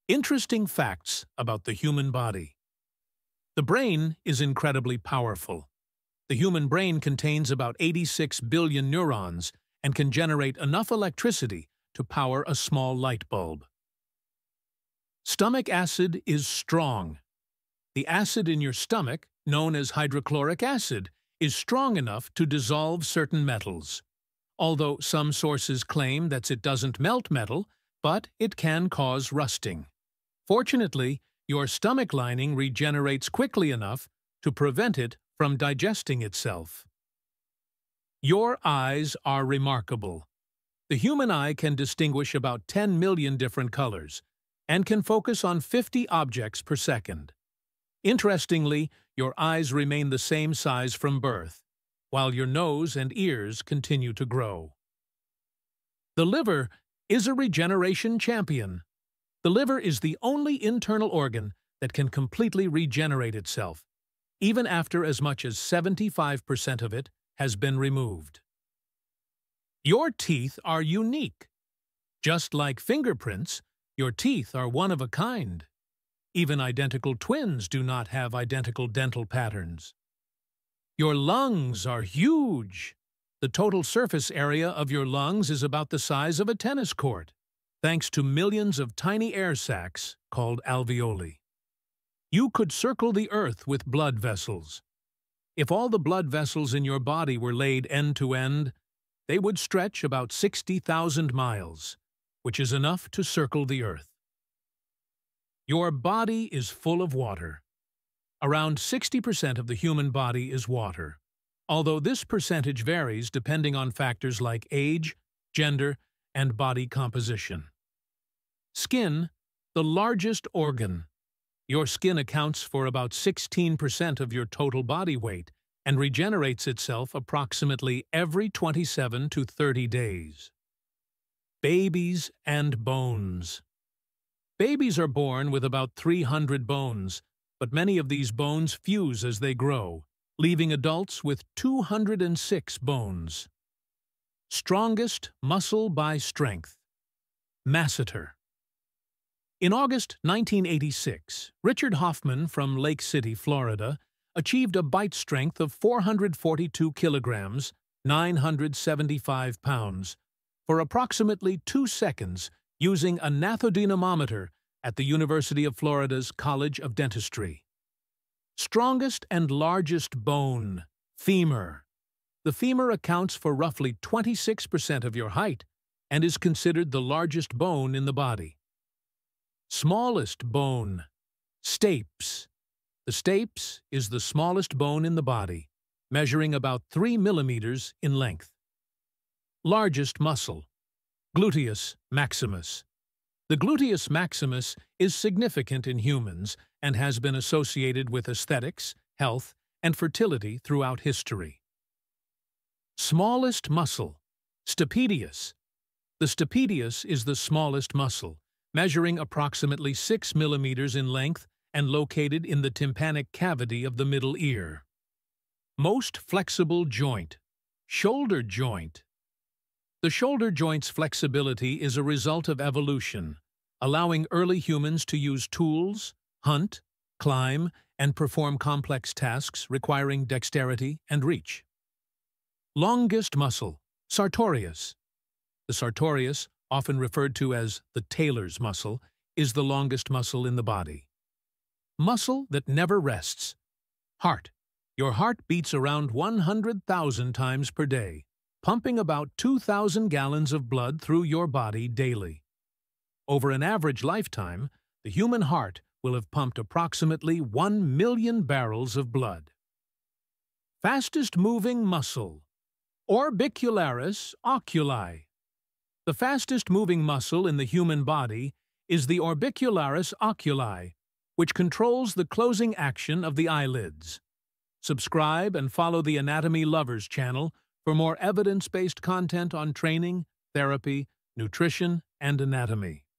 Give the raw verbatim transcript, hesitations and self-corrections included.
Interesting facts about the human body. The brain is incredibly powerful. The human brain contains about eighty-six billion neurons and can generate enough electricity to power a small light bulb. Stomach acid is strong. The acid in your stomach, known as hydrochloric acid, is strong enough to dissolve certain metals. Although some sources claim that it doesn't melt metal, but it can cause rusting. Fortunately, your stomach lining regenerates quickly enough to prevent it from digesting itself. Your eyes are remarkable. The human eye can distinguish about ten million different colors and can focus on fifty objects per second. Interestingly, your eyes remain the same size from birth, while your nose and ears continue to grow. The liver is a regeneration champion. The liver is the only internal organ that can completely regenerate itself, even after as much as seventy-five percent of it has been removed. Your teeth are unique. Just like fingerprints, your teeth are one of a kind. Even identical twins do not have identical dental patterns. Your lungs are huge. The total surface area of your lungs is about the size of a tennis court, thanks to millions of tiny air sacs called alveoli. You could circle the earth with blood vessels. If all the blood vessels in your body were laid end to end, they would stretch about sixty thousand miles, which is enough to circle the earth. Your body is full of water. Around sixty percent of the human body is water, although this percentage varies depending on factors like age, gender, and body composition. Skin, the largest organ. Your skin accounts for about sixteen percent of your total body weight and regenerates itself approximately every twenty-seven to thirty days. Babies and bones. Babies are born with about three hundred bones, but many of these bones fuse as they grow, leaving adults with two hundred six bones. Strongest muscle by strength. Masseter. In August nineteen eighty-six, Richard Hoffman from Lake City, Florida, achieved a bite strength of four hundred forty-two kilograms, nine hundred seventy-five pounds, for approximately two seconds using a nathodynamometer at the University of Florida's College of Dentistry. Strongest and largest bone, femur. The femur accounts for roughly twenty-six percent of your height and is considered the largest bone in the body. Smallest bone, stapes. The stapes is the smallest bone in the body, measuring about three millimeters in length. Largest muscle, gluteus maximus. The gluteus maximus is significant in humans and has been associated with aesthetics, health, and fertility throughout history. Smallest muscle, stapedius. The stapedius is the smallest muscle, measuring approximately six millimeters in length and located in the tympanic cavity of the middle ear. Most flexible joint, shoulder joint. The shoulder joint's flexibility is a result of evolution, allowing early humans to use tools, hunt, climb, and perform complex tasks requiring dexterity and reach. Longest muscle, sartorius. The sartorius, often referred to as the tailor's muscle, is the longest muscle in the body. Muscle that never rests. Heart. Your heart beats around one hundred thousand times per day, pumping about two thousand gallons of blood through your body daily. Over an average lifetime, the human heart will have pumped approximately one million barrels of blood. Fastest moving muscle, orbicularis oculi. The fastest moving muscle in the human body is the orbicularis oculi, which controls the closing action of the eyelids. Subscribe and follow the Anatomy Lovers channel for more evidence-based content on training, therapy, nutrition, and anatomy.